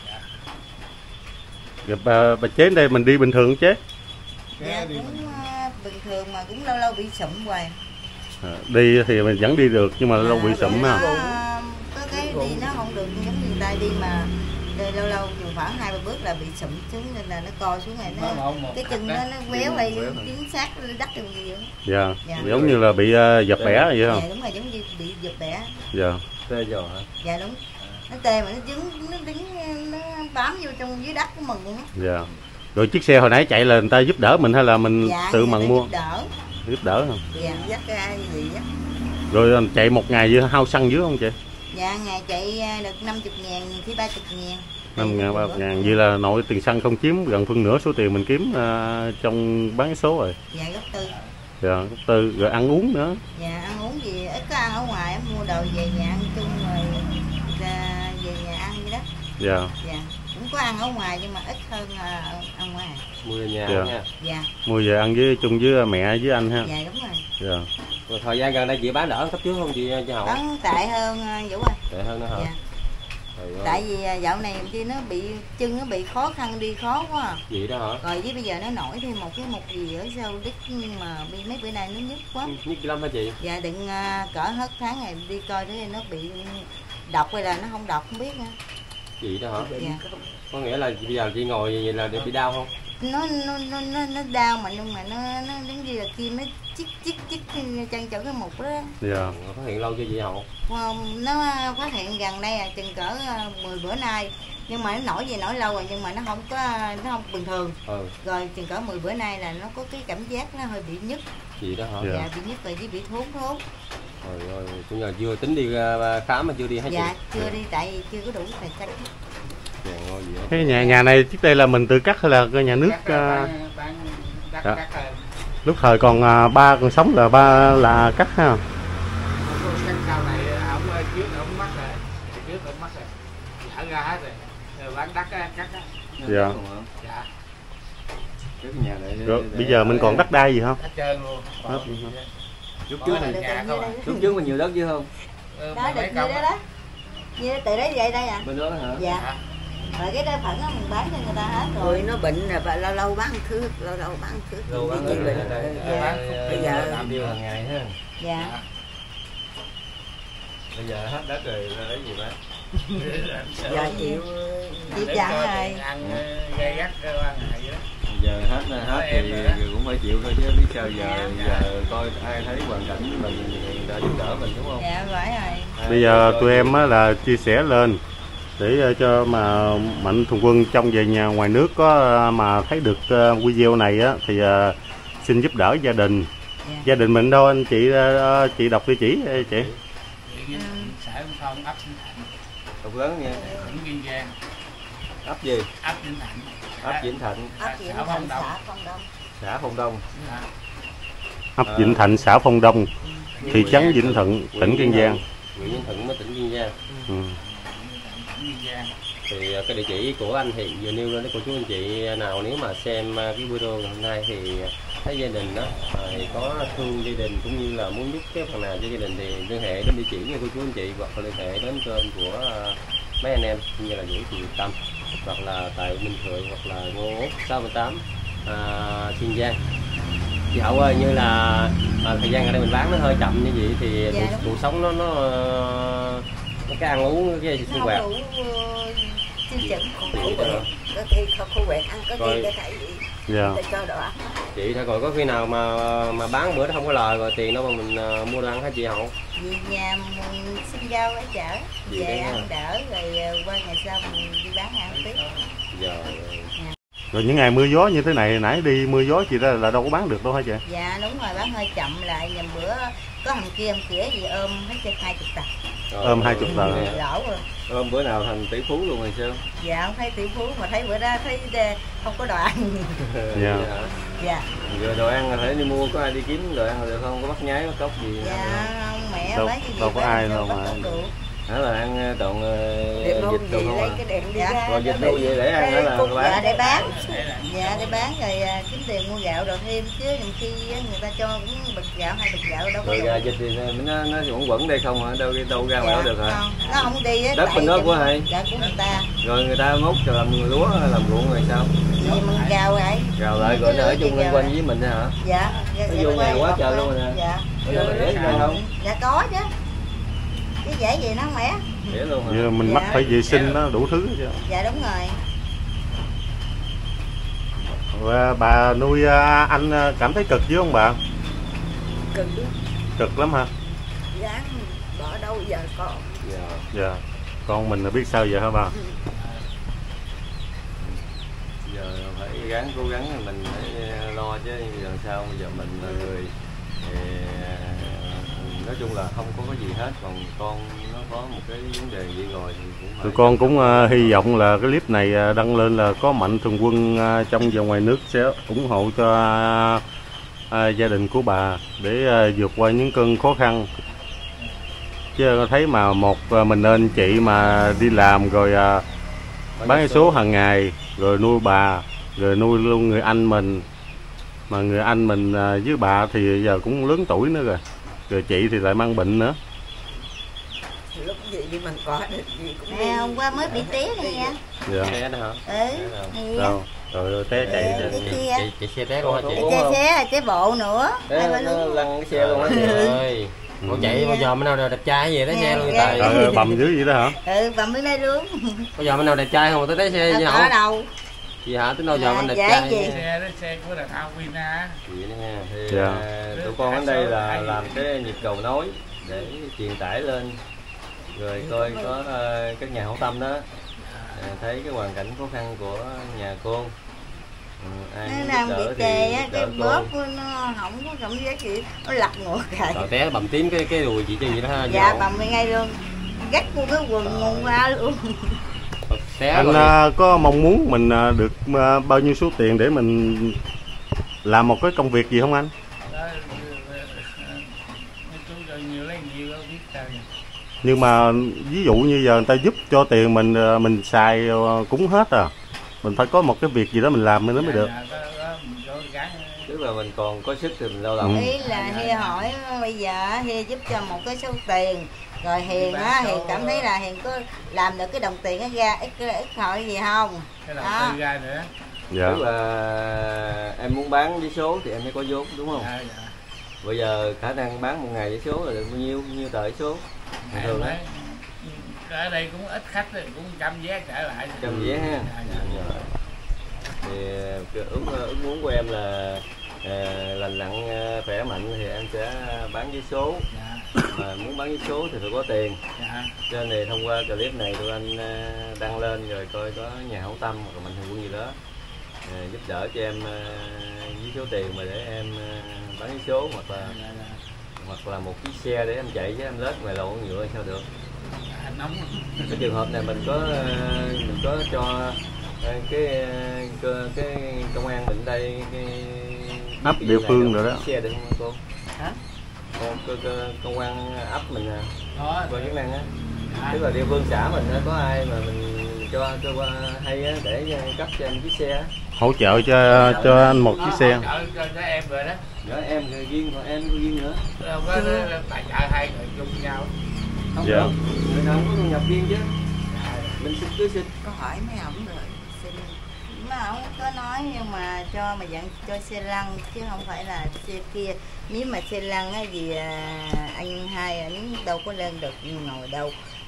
Rồi bà chế đây mình đi bình thường chế? Dạ cũng bình thường mà cũng lâu lâu bị sụm hoài. Đi thì mình vẫn đi được nhưng mà lâu bị sụm ha. Có cái đi nó không được giống như người ta đi mà lâu lâu khoảng 2-3 bước là bị sụm xuống nên là nó co xuống này nó cái chân nó véo lại chính xác đắt được gì. Dạ. Giống như là bị dập bẻ vậy không? Dạ đúng rồi, giống như bị dập bẻ. Dạ. Tê giò hả? Dạ đúng. Nó tê mà nó đứng nó bám vô trong dưới đất của mình luôn á. Dạ. Rồi chiếc xe hồi nãy chạy là người ta giúp đỡ mình hay là mình tự mần mua? Giúp đỡ không? Dạ, dắt ra gì á. Rồi chạy một ngày với hao xăng dữ không chị? Dạ, ngày chạy được 50.000 khi 30.000. 5.000, 30.000, vậy là nội tiền xăng không chiếm gần phân nửa số tiền mình kiếm trong bán vé số rồi. Dạ, gấp tư. Dạ, gấp tư, rồi ăn uống nữa. Dạ, ăn uống gì, ít có ăn ở ngoài, mua đồ về nhà ăn chung rồi ra về nhà ăn vậy đó. Dạ. Dạ, cũng có ăn ở ngoài nhưng mà ít hơn ăn ngoài. Mua về nhà Dạ. nha. Dạ. Mua về ăn với chung với mẹ với anh ha. Dạ, đúng rồi. Dạ. Rồi thời gian gần đây chị bán đỡ cấp trước không chị Hậu? Bán tệ hơn Vũ ơi. Tệ hơn nữa hả? Dạ. Tại vì dạo này chi nó bị chân nó bị khó khăn đi khó quá à. Vậy đó hả? Rồi với bây giờ nó nổi thêm một gì ở sau đít mà mấy bữa nay nó nhức quá. Nhức lắm hả chị? Dạ đừng cỡ hết tháng này đi coi để nó bị độc hay là nó không độc không biết nữa. Vậy đó hả? Dạ. Có nghĩa là bây giờ chị ngồi vậy là bị đau không? Nó đau mà nhưng mà nó giống như là kim nó chích chân chỗ cái mục đó. Dạ. Phát hiện lâu chưa chị Hậu? Nó phát hiện gần đây chừng cỡ 10 bữa nay nhưng mà nó nổi gì nổi lâu rồi nhưng mà nó không bình thường. Rồi chừng cỡ 10 bữa nay là nó có cái cảm giác nó hơi bị nhức. Gì đó hả? Dạ, bị nhức rồi với bị thốn. Rồi cũng là chưa tính đi khám mà chưa đi hả chị? Dạ chưa đi tại vì chưa có đủ tài chính. Cái nhà này trước đây là mình tự cắt hay là cái nhà nước? Lúc thời còn ba còn sống là ba là cắt ha. Sau này ông trước ông mắc rồi, trước ông mắc rồi, thở ra hết rồi bán đất cắt á. Dạ. Dạ. Rồi bây giờ mình còn đất đai gì không? Hết trơn luôn. Lúc trước mình nhiều đất chứ không? Đó được như đó đó. Như từ đấy về đây à? Bên đó hả? Dạ. Rồi cái đó phận mình bán cho người ta hết rồi. Nó bệnh là lâu lâu bán thước, lâu bán thước. Lâu bán thước. Bây giờ làm điều hàng ngày ha. Dạ. Bây giờ hết đất rồi lấy gì bán? Giờ chịu chẳng rồi. Ăn gây gắt qua ngày vậy đó. Giờ hết thì cũng phải chịu thôi chứ biết sao giờ coi ai thấy hoàn cảnh mình đã giúp đỡ mình đúng không? Dạ phải rồi. Bây giờ tụi em là chia sẻ lên để cho mà Mạnh Thường Quân trong về nhà ngoài nước có mà thấy được video này á thì xin giúp đỡ gia đình. Gia đình mình đâu anh chị đọc địa chỉ chị? Xã Vĩnh Phong, ấp Vĩnh Thạnh. Đọc lớn nha. Tỉnh Kiên Giang. Ấp gì? Ấp Vĩnh Thạnh. Ấp Vĩnh Thạnh. Xã Phong Đông. Xã Phong Đông. Ấp Vĩnh Thạnh, xã Phong Đông, thị trấn Vĩnh Thuận, tỉnh Kiên Giang. Huyện Vĩnh Thuận mới tỉnh Kiên Giang. Thì cái địa chỉ của anh thì vừa nêu lên đó cô chú anh chị nào nếu mà xem cái video ngày hôm nay thì thấy gia đình đó thì có thương gia đình cũng như là muốn giúp cái phần nào cho gia đình thì liên hệ đến địa chỉ nha cô chú anh chị, hoặc là liên hệ đến kênh của mấy anh em như là Vũ Thị Tâm hoặc là tại Minh Thượng hoặc là Ngô Út 68 Kiên Giang. Chị Hậu ơi, như là thời gian ở đây mình bán nó hơi chậm như vậy thì cuộc sống nó cái ăn uống cái sinh hoạt không đủ tiêu chuẩn có khi không khu quẹt ăn có khi cái thảy gì cho đồ ăn. Chị thôi, rồi có khi nào mà bán bữa đó không có lời rồi tiền đâu mà mình mua đồ ăn hả chị Hậu? Vì nhà mình xin giao ở chợ về ăn đỡ rồi qua ngày sau mình đi bán ăn tiếp. Rồi những ngày mưa gió như thế này, nãy đi mưa gió chị ra là đâu có bán được đâu hả chị? Dạ đúng rồi, bán hơi chậm lại, nhầm bữa có thằng kia gì ôm hết trên 20 tờ. Ôm 20 tờ. Lỗ rồi. Ôm bữa nào thành tỷ phú luôn rồi sao? Dạ không thấy tỷ phú mà thấy bữa đó thấy không có đồ ăn. Dạ. Rồi đồ ăn là phải đi mua, có ai đi kiếm đồ ăn được không? Có bắt nhái bắt cốc gì? Dạ không, mẹ đâu, bán cái gì đâu có ai đâu mà. Đó là ăn toàn vịt đồ không à? Dạ. Rồi vịt đâu vậy để ăn đó là bán? Dạ để bán. Dạ để bán rồi kiếm tiền mua gạo đồ thêm chứ nhiều khi người ta cho cũng bịch gạo 2 bịch gạo đâu có. Rồi vịt thì nó quẩn quẩn đây không hả? Đâu ra ngoài đó được hả? Nó không đi á. Đất bên đó của ai? Dạ của người ta. Rồi người ta mốt cho làm lúa làm ruộng rồi sao? Thì mình gạo vậy. Gạo lại rồi nó ở chung quanh với mình hả? Dạ. Nó vô nhà quá trời luôn nè. Dạ. Có rễ ra không? Dạ có chứ. Cái dễ gì nó mẻ. Rễ luôn hả? Giờ mình mắc phải vệ sinh nó đủ thứ chứ. Dạ đúng rồi. Và bà nuôi anh cảm thấy cực chứ không bà? Cực. Cực lắm hả? Dạ, bỏ đâu giờ con. Dạ. Con mình là biết sao giờ hả bà? Giờ phải cố gắng mình phải lo chứ giờ sao, bây giờ mình là người thì nói chung là không có gì hết, còn con nó có một cái vấn đề gì rồi thì cũng phải... Tụi con cũng hy vọng là cái clip này đăng lên là có mạnh thường quân trong và ngoài nước sẽ ủng hộ cho gia đình của bà để vượt qua những cơn khó khăn. Chứ thấy mà một mình anh chị mà đi làm rồi bán vé số hàng ngày rồi nuôi bà rồi nuôi luôn người anh mình, mà người anh mình với bà thì giờ cũng lớn tuổi nữa rồi chị thì lại mang bệnh nữa. Lúc gì đi mình có được gì cũng đi. Hôm qua mới bị té này nha. Dạ. Té đó hả? Đâu? Rồi té chạy chị xe té luôn hả chị? Xe bộ nữa. Nó lăn cái xe luôn á chị ơi. Cô chạy bao giờ mới nào đẹp trai gì tới xe luôn tài. Rồi bầm dưới vậy đó hả? Bầm dưới đây luôn. Bao giờ mới nào đẹp trai không tới xe gì hả? Đâu. Chị hả, tới đâu giờ mình đẹp trai? Xe của đàn ông Vina. Chị đó nha. Thì tụi con đến đây là làm cái nhịp cầu nối để truyền tải lên. Rồi coi có các nhà hảo tâm đó thấy cái hoàn cảnh khó khăn của nhà cô. Ai làm bị kề á, cái bóp nó không có cảm giác gì, nó lật ngược lại. Rồi té bầm tím cái đùi chị chứ gì đó ha. Dạ bầm ngay luôn, gắt luôn cái quần ngon ra luôn. Anh có mong muốn mình được bao nhiêu số tiền để mình làm một cái công việc gì không anh? Nhưng mà ví dụ như giờ người ta giúp cho tiền mình xài cũng hết à, mình phải có một cái việc gì đó mình làm mới được. Tức là mình còn có sức thì mình lao động. Ý là Hi hỏi bây giờ Hi giúp cho một cái số tiền rồi Hiền á, Hiền cảm thấy là Hiền có làm được cái đồng tiền nó ra ít hỏi gì không? Cái đồng tiền ra nữa. Dạ. Tức là em muốn bán vé số thì em mới có vốn đúng không? Dạ. Bây giờ khả năng bán một ngày vé số là được bao nhiêu tờ vé số? Thường đấy. Ở đây cũng ít khách rồi, cũng 100 vé trở lại. 100 vé ha. Thì ước muốn của em là lành lặn khỏe mạnh thì em sẽ bán vé số. Mà muốn bán vé số thì phải có tiền. Cho nên thì thông qua clip này tụi anh đăng lên rồi coi có nhà hảo tâm hoặc là mạnh thường quân gì đó giúp đỡ cho em với số tiền mà để em bán vé số hoặc là một chiếc xe để em chạy với em lết ngoài lộ nhựa sao được. Cái trường hợp này mình có cho cái công an mình đây cái ấp địa phương rồi đó. Xe được không cô? Hả? Công an ấp mình nè. Có chức năng á. Tức là địa phương xã mình có ai mà mình cho hay á để cấp cho anh chiếc xe. Hỗ trợ cho anh một chiếc xe. Hỗ trợ cho em rồi đó. Đó em riêng còn em riêng nữa. Đâu có tài trợ hai người chung nhau. Không được. Người nào cũng có thu nhập riêng chứ. Mình cứ xin. Có hỏi mấy ổng rồi xin. Mấy ổng có nói nhưng mà cho mà dặn cho xe lăn chứ không phải là xe kia. Nếu mà xe lăn á gì anh hai ảnh đâu có lên được ngồi đâu.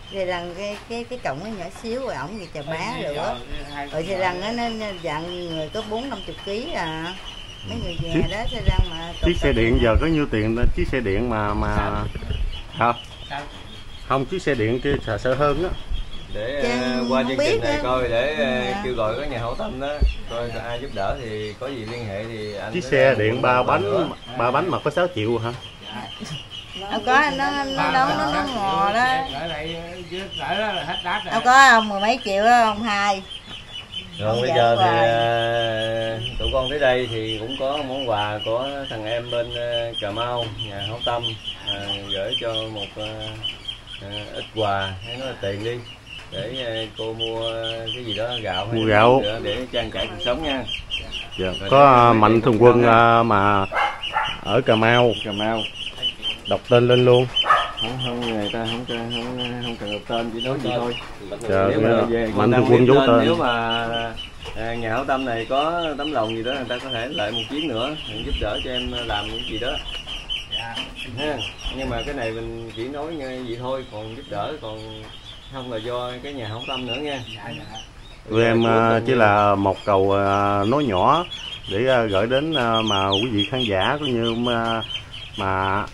Xi lăng cái cọng nó nhỏ xíu rồi ổng thì chà má nữa. Rồi xi lăng nó dặn người có 40-50 kg à. Mấy người già đó xi lăng mà. Chiếc xe điện giờ có nhiêu tiền đó? Chiếc xe điện mà không? Không, chiếc xe điện kia sợ hơn á. Để qua chương trình này coi để kêu gọi các nhà hảo tâm đó, coi ai giúp đỡ thì có gì liên hệ thì anh. Chiếc xe điện 3 bánh mà có 6 triệu hả? Đâu có, nó ngò đó. Đâu có không, 10 mấy triệu đó ông hai. Rồi bây giờ thì tụi con tới đây thì cũng có món quà của thằng em bên Cà Mau, nhà hảo tâm gửi cho một ít quà hay nói là tiền đi để cô mua cái gì đó gạo hay mua gạo để trang trải cuộc sống nha. Dạ. Có Mạnh Thường Quân mà ở Cà Mau đọc tên lên luôn. Không người ta không cần đọc tên, chỉ nói gì thôi. Nếu mà về Mạnh Thường Quân giấu tên, nếu mà nhà hảo tâm này có tấm lòng gì đó người ta có thể lại một chuyến nữa giúp đỡ cho em làm những gì đó. Ha. Nhưng mà cái này mình chỉ nói như vậy thôi, còn giúp đỡ còn không là do cái nhà hảo tâm nữa nha. tụi em chỉ là một cầu nói nhỏ để gửi đến mà quý vị khán giả cũng như mà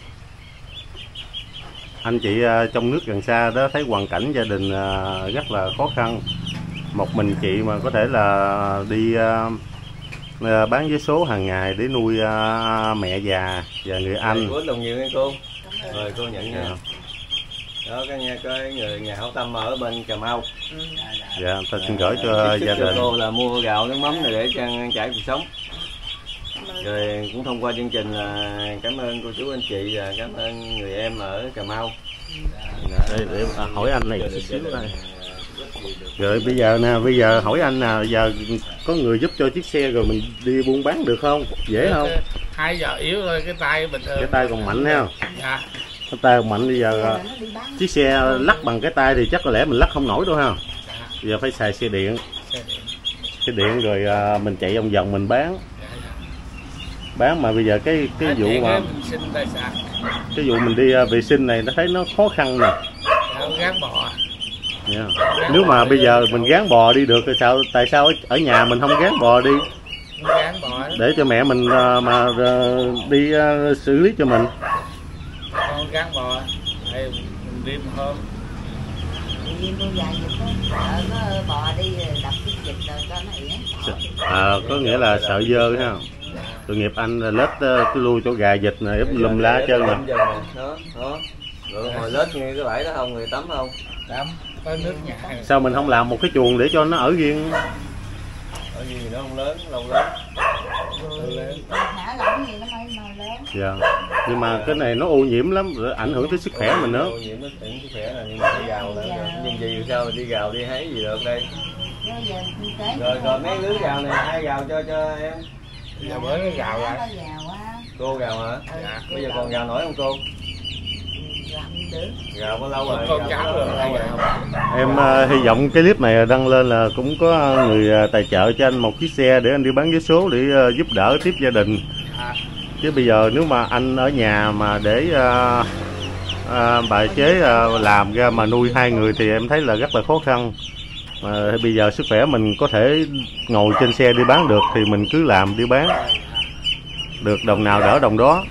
anh chị trong nước gần xa đó thấy hoàn cảnh gia đình rất là khó khăn, một mình chị mà có thể là đi bán vé số hàng ngày để nuôi mẹ già và người anh. Của đồng nhiều nha cô. Rồi cô nhận nha. Đó cái người nhà hảo tâm ở bên Cà Mau. Dạ, ta xin gửi cho gia đình. Cô là mua gạo nước mắm này để trang trải cuộc sống. Rồi cũng thông qua chương trình là cảm ơn cô chú anh chị và cảm ơn người em ở Cà Mau. Để hỏi anh này xíu đây. Rồi bây giờ hỏi anh nè, giờ có người giúp cho chiếc xe rồi mình đi buôn bán được không? Dễ không? 2 giờ yếu thôi, cái tay bình thường. Cái tay còn mạnh ha. Dạ. Cái tay còn mạnh, bây giờ chiếc xe lắc bằng cái tay thì chắc có lẽ mình lắc không nổi đâu ha. Giờ phải xài xe điện. Xe điện rồi mình chạy vòng vòng mình bán. Mà bây giờ cái vụ mà cái vụ mình đi vệ sinh này nó thấy nó khó khăn nè. Gán bò. Yeah. Nếu mà bây giờ mình gán bò đi được thì sao? Tại sao ở nhà mình không gán bò đi để cho mẹ mình mà đi xử lý cho mình? Con gán bò hay mình đi một hôm. Bò đi đập cái dịch rồi cho nó yển. Có nghĩa là sợ dơ ha. Tội nghiệp anh lết cái lui chỗ gà vịt này ướp lùm lá trơn nè. Đó. Rồi hồi lết như cái bãi đó không, người tắm không? Tắm, có nước nhà. Sao mình không làm một cái chuồng để cho nó ở riêng? Ở riêng nó không lớn, lâu lớn. Thả lỏng gì nó mới lớn. Dạ. Nhưng mà cái này nó ô nhiễm lắm, ảnh hưởng tới sức khỏe mình nữa. Ô nhiễm đến sức khỏe là nhưng mà đi gào nữa. Nhưng gì sao đi gào đi hái gì được đây? Rồi mấy lưới gào này ai gào cho em? Giờ mới nó gào rồi. Cô gào hả? Dạ. Bây giờ còn gào nổi không cô? Gào có lâu rồi. Con cháu rồi. Em hy vọng cái clip này đăng lên là cũng có người tài trợ cho anh một chiếc xe để anh đi bán vé số để giúp đỡ tiếp gia đình. Chứ bây giờ nếu mà anh ở nhà mà để bà chế làm ra mà nuôi 2 người thì em thấy là rất là khó khăn. Mà bây giờ sức khỏe mình có thể ngồi trên xe đi bán được thì mình cứ làm đi bán, được đồng nào đỡ đồng đó.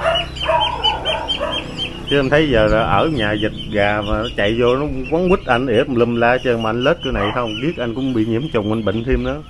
Chứ em thấy giờ ở nhà vịt gà mà nó chạy vô nó quấn quýt anh ỉa lum la trơn, mà anh lết cái này không biết anh cũng bị nhiễm trùng, anh bệnh thêm nữa.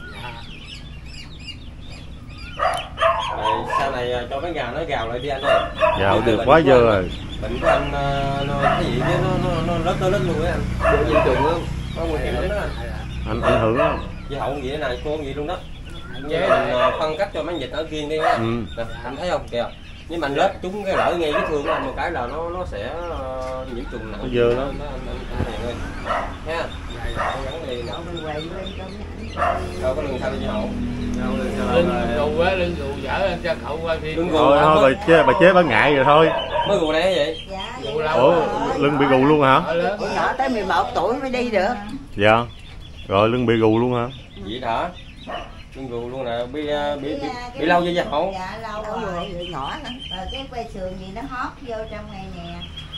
Rồi, sau này cho cái gà nó gào lại đi anh ơi. Gào được quá dơ rồi. Bệnh của anh nó cái gì chứ nó lết tới lết luôn á anh. Nhiễm trùng lắm. Có nguy hiểm lắm đó anh. Anh ảnh hưởng lắm. Với hậu vậy này cô vậy luôn đó. Chế mình phân cách cho mấy vịt ở riêng đi á. Nè, anh thấy không kìa. Nhưng mà anh lết chúng cái lỡ ngay vết thương của anh một cái là nó sẽ nhiễm trùng nặng. Nó dơ lắm. Anh ơi. Nha. Cố gắng đi nào. Đâu có đường sao đi với hậu. Lưng gù dở anh cho cậu qua thi. Thôi bà chế bà ngại rồi thôi. Mới gù này vậy? Ủa, lưng bị gù luôn hả? Nhỏ tới 11 tuổi mới đi được. Dạ. Rồi lưng bị gù luôn hả? Vậy hả? Lưng gù luôn nè, bị lâu chưa vậy hậu? Dạ lâu rồi, nhỏ lắm. Rồi cái quay sườn gì nó hót vô trong này nè.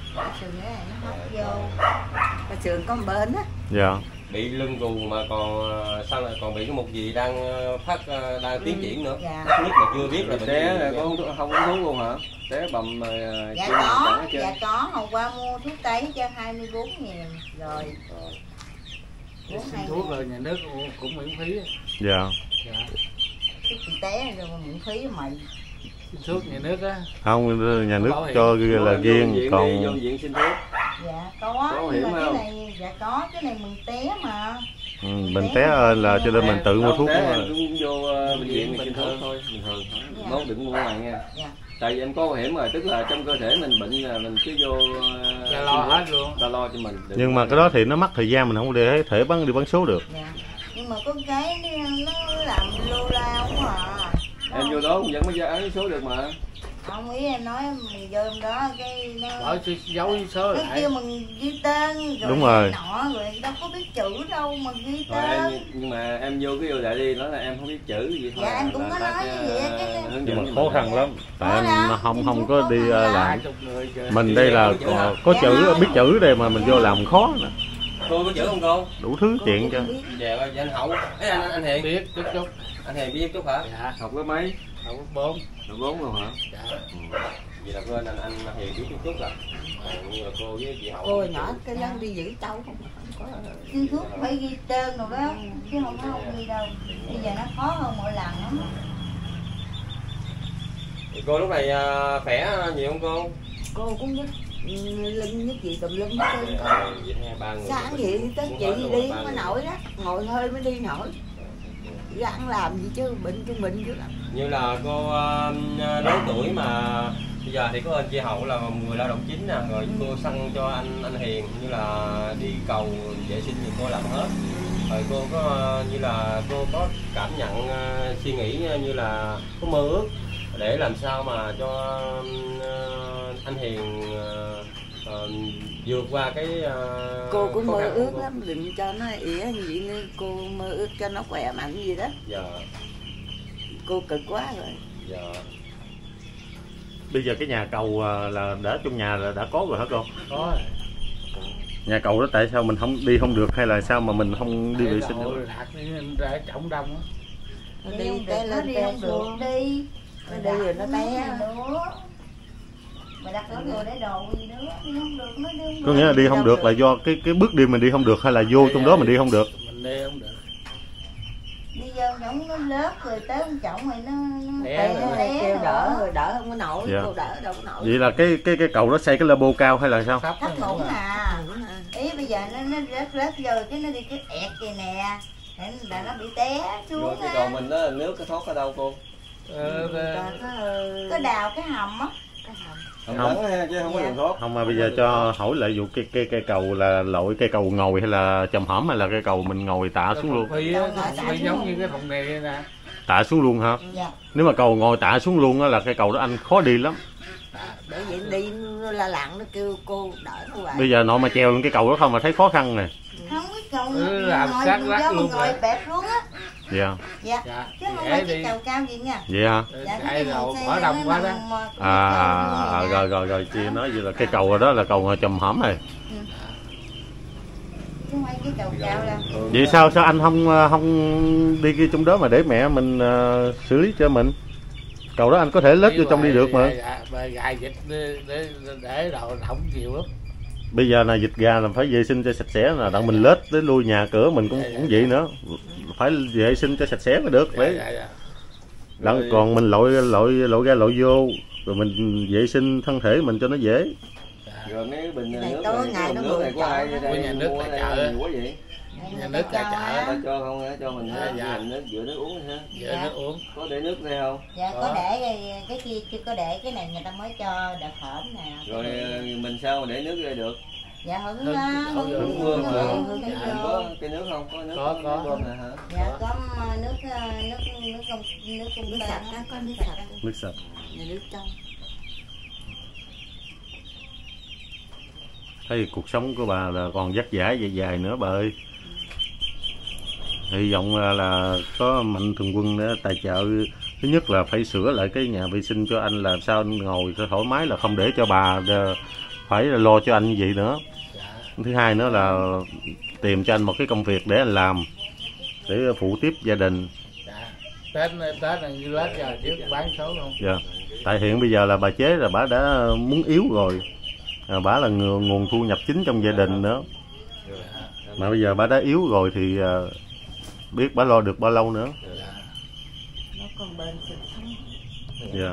sườn cái này nó hấp vô. Cái sườn có một bên á. Dạ. Bị lưng gù mà còn sao lại còn bị cái mục gì đang đang tiến triển nữa. Dạ. Nhất mà chưa biết là bệnh té gì. là có không có thuốc luôn hả? Té bầm Dạ chân có, hết trơn. dạ có. Hôm qua mua thuốc tây cho 24.000 rồi. Xin thuốc rồi nhà nước cũng miễn phí. Dạ. Dạ. Cái té rồi miễn phí mày. Xin thuốc nhà nước á. Không, nhà nước cho là riêng, còn vô viện xin thuốc. Dạ có hiểm nhưng mà không? cái này dạ có, cái này mình té mà. mình té là cho nên mình tự mua thuốc. Té cũng vô bệnh viện mình xin thuốc thôi, bình thường. Mốt đừng mua ngoài nha. Dạ. Tại vì em có bảo hiểm rồi, tức là trong cơ thể mình bệnh là mình cứ vô Là lo hết luôn. ta lo cho mình. Nhưng mà cái đó thì nó mất thời gian, mình không để thể đi bán số được. Dạ. Nhưng mà có cái nó làm lô lao quá à. Em vô đó cũng vẫn mới ra án số được mà. Không, ý em nói mình vô em đó cái nó Bỏ giấu số nó lại. kêu mình ghi tên rồi Đúng rồi. nọ rồi đâu có biết chữ đâu mà ghi Rồi tên. nhưng mà em vô cái vô đại đi nói là em không biết chữ gì thôi. Dạ, em cũng có nói như vậy á, hướng Nhưng dẫn mà cho khó mình. khăn lắm, tại em không có đi làm. 20 người chơi. Mình đây là có chữ, biết chữ đây mà mình vô làm khó nè. Cô có chữ không cô? Đủ thứ chuyện cho. Dạ anh Hậu. Ê, anh Hiền. Biết chút chút. Anh Hiền biết chút hả? Dạ. Học lớp mấy? Học lớp 4. Lớp 4 luôn hả? Dạ. Vậy là quên anh Hiền biết chút là. Như là cô với chị Hậu. Cô nhỏ cái lớn đi giữ trâu không có xin thuốc phải ghi tên rồi đó chứ không ghi đâu. Bây giờ nó khó hơn mỗi lần lắm. Thì cô lúc này khỏe nhiều không cô? Cô cũng nhất lưng nhất gì tùm lum hết trơn. Vậy ha, ba người. Sáng gì tới chị đi mới nổi đó, ngồi hơi mới đi nổi. Ăn làm gì chứ bệnh chứ bệnh chứ. Như là cô lớn tuổi mà bây giờ thì có anh chị Hậu là người lao động chính nè, rồi cô xăng cho anh Hiền như là đi cầu vệ sinh thì cô làm hết. Rồi cô có như là cô có cảm nhận suy nghĩ như là có mơ ước để làm sao mà cho anh Hiền vượt qua cái Cô cũng khó mơ khăn của ước cô. lắm, đừng cho nó ỉa gì nữa, cô mơ ước cho nó khỏe mạnh gì đó. Dạ. Cô cực quá rồi. Dạ. Bây giờ cái nhà cầu là đã trong nhà là đã có rồi hả cô? Có rồi. Nhà cầu đó tại sao mình không đi không được hay là sao mà mình không đi vệ sinh Để được? đậu lạc ra trọng đông á. Nó đi té lên té không được đi. Nó đi rồi nó té. Mà đặt lắm rồi để đồ gì nữa, đi không được nó đi. Có nghĩa là đi không được là do cái bước đi mình đi không được hay là vô trong đó mình đi không được? Mình đi không được. Đi vô nhổng nó lớp rồi tới ông chồng rồi nó Té rồi. kêu đỡ rồi đỡ không có nổi, Dạ. cô đỡ đâu có nổi. Vậy là cái cầu đó xây cái labo cao hay là sao? Sắp Thấp nữa ngủng rồi. à. Ý bây giờ nó rớt vô cái nó đi cái ẹt kìa nè. Thế là nó bị té xuống Rồi cái á. cầu mình đó nước cái thoát ở đâu cô? Có đào cái hầm á. Cái hầm. Không Không. đắng ha, chứ không có đường thoát. Không mà bây giờ cho hỏi lại vụ cái cầu là lội cây cầu ngồi hay là chầm hõm hay là cây cầu mình ngồi tạ xuống luôn? Phi á, phi giống như cái thùng này nè. Tạ xuống luôn hả? Dạ. Nếu mà cầu ngồi tạ xuống luôn á là cây cầu đó anh khó đi lắm. Bởi vậy đi nó la lặng nó kêu cô đỡ nó vậy. Bây giờ nội mà treo lên cái cầu đó không mà thấy khó khăn nè. Không biết cầu làm ngồi sát vô lắc mà luôn ngồi rồi. bẹp luôn á. Dạ. Dạ. Dạ. Chứ không Dễ phải cái đi. cầu cao gì nha. Vậy hả? Dạ, Chạy rồi bỏ đông quá đó. Rồi chị nói vậy là cái cầu đó là cầu ngồi chầm hõm rồi. Chứ không phải cái cầu cao đâu. Vậy sao anh không đi cái trong đó mà để mẹ mình xử lý cho mình? Cầu đó anh có thể lết vô trong đi được mà. Gài dịch để đầu lỏng nhiều lắm. Bây giờ là dịch gà là phải vệ sinh cho sạch sẽ, là đặng mình lết tới lui nhà cửa mình cũng vậy nữa, phải vệ sinh cho sạch sẽ mới được. Đặng còn mình lội ra lội vô rồi mình vệ sinh thân thể mình cho nó dễ. Rồi mấy bình Này nước tối này, ngày nó nước này mười có ai chợ. đây Của nhà nước mua tại đây chợ. nhiều quá vậy? Nhà nước tại chợ. Ta cho không hả? Cho mình Dạ. nước dựa nước uống ha. Giờ nước uống. Có để nước đây không? Dạ có để cái kia chưa có để, cái này người ta mới cho đợt hổm nè. Rồi mình sao mà để nước ra được? Dạ hứng Hứng mưa mà. hứng Mình vô. có cái nước không? Có nước Có. bơm nè hả? Dạ có nước cung sạch á, có nước sạch. Nước sạch. Là nước trong. Thấy cuộc sống của bà là còn vất vả dài nữa bà ơi. Hy vọng là có mạnh thường quân để tài trợ. Thứ nhất là phải sửa lại cái nhà vệ sinh cho anh, làm sao anh ngồi cho thoải mái, là không để cho bà phải lo cho anh như vậy nữa. Thứ hai nữa là tìm cho anh một cái công việc để anh làm, để phụ tiếp gia đình. Tết là như lết giờ trước bán số luôn. Dạ. Tại hiện bây giờ là bà Chế là bà đã muốn yếu rồi, bà là nguồn thu nhập chính trong gia đình nữa, mà bây giờ bà đã yếu rồi thì biết bà lo được bao lâu nữa. Nó còn bên sinh sống. Dạ.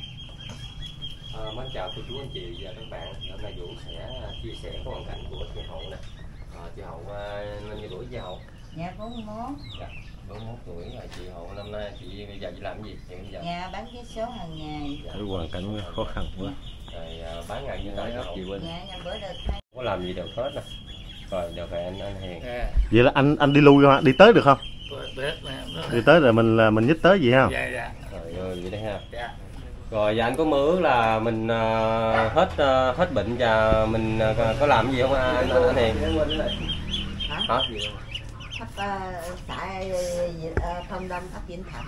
Mến chào cô chú anh chị và các bạn. Hôm nay Vũ sẽ chia sẻ cái hoàn cảnh của chị Hậu nè. Chị Hậu năm nhiêu tuổi chị Hậu? Dạ 41. Dạ, 41 tuổi rồi. Chị Hậu năm nay chị bây giờ chị làm cái gì? Chị bây giờ? Dạ bán vé số hàng ngày. Cái hoàn cảnh khó khăn quá. Rồi bán ngày như tại chị Hậu? Dạ bữa được thay. Có làm gì được hết nè. Rồi được rồi anh Hiền. Vậy là anh đi lui không? Đi tới được không? Đi tới rồi mình nhích tới gì không? Dạ dạ. Rồi vậy đấy ha. Dạ. Rồi và anh có mơ ước là mình hết bệnh và mình có làm cái gì không anh Hiền? Hả? Xã Thông Đông ấp Vĩnh Thạnh.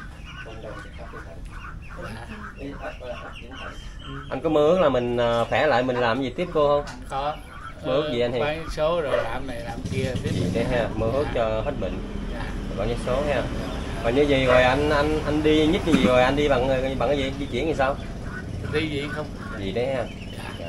Anh có mơ ước là mình khỏe lại mình làm gì tiếp cô không? Có. Mơ ước gì anh Hiền? Bán số rồi làm này làm kia tiếp. Gì đấy ha, mơ ước cho hết bệnh. Bán vé số ha. Còn như gì rồi anh đi nhích gì rồi anh đi bằng cái gì, di chuyển thì sao? Đi gì không? Gì đấy ha. Dạ.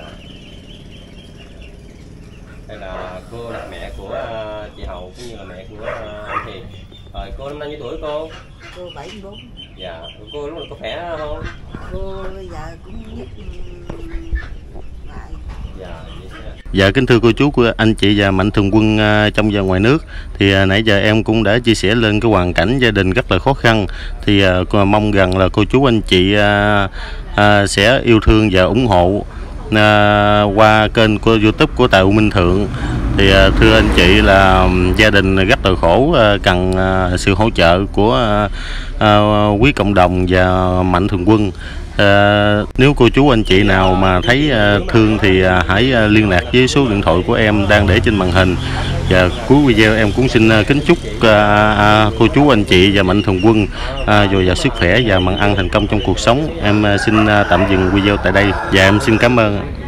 Đây là cô là mẹ của chị Hậu cũng như là mẹ của anh Hiền. Rồi cô năm nay nhiêu tuổi cô? Cô 74. Dạ, cô lúc này có khỏe không? Cô bây giờ cũng nhích lại. Dạ, Dạ kính thưa cô chú của anh chị và mạnh thường quân trong và ngoài nước, thì nãy giờ em cũng đã chia sẻ lên cái hoàn cảnh gia đình rất là khó khăn, thì mong rằng là cô chú anh chị sẽ yêu thương và ủng hộ qua kênh của YouTube của Tài U Minh Thượng. Thì thưa anh chị là gia đình rất là khổ, cần sự hỗ trợ của quý cộng đồng và mạnh thường quân. Nếu cô chú anh chị nào mà thấy thương thì hãy liên lạc với số điện thoại của em đang để trên màn hình. Và cuối video em cũng xin kính chúc cô chú anh chị và mạnh thường quân dồi dào sức khỏe và mặn ăn thành công trong cuộc sống. Em xin tạm dừng video tại đây và em xin cảm ơn.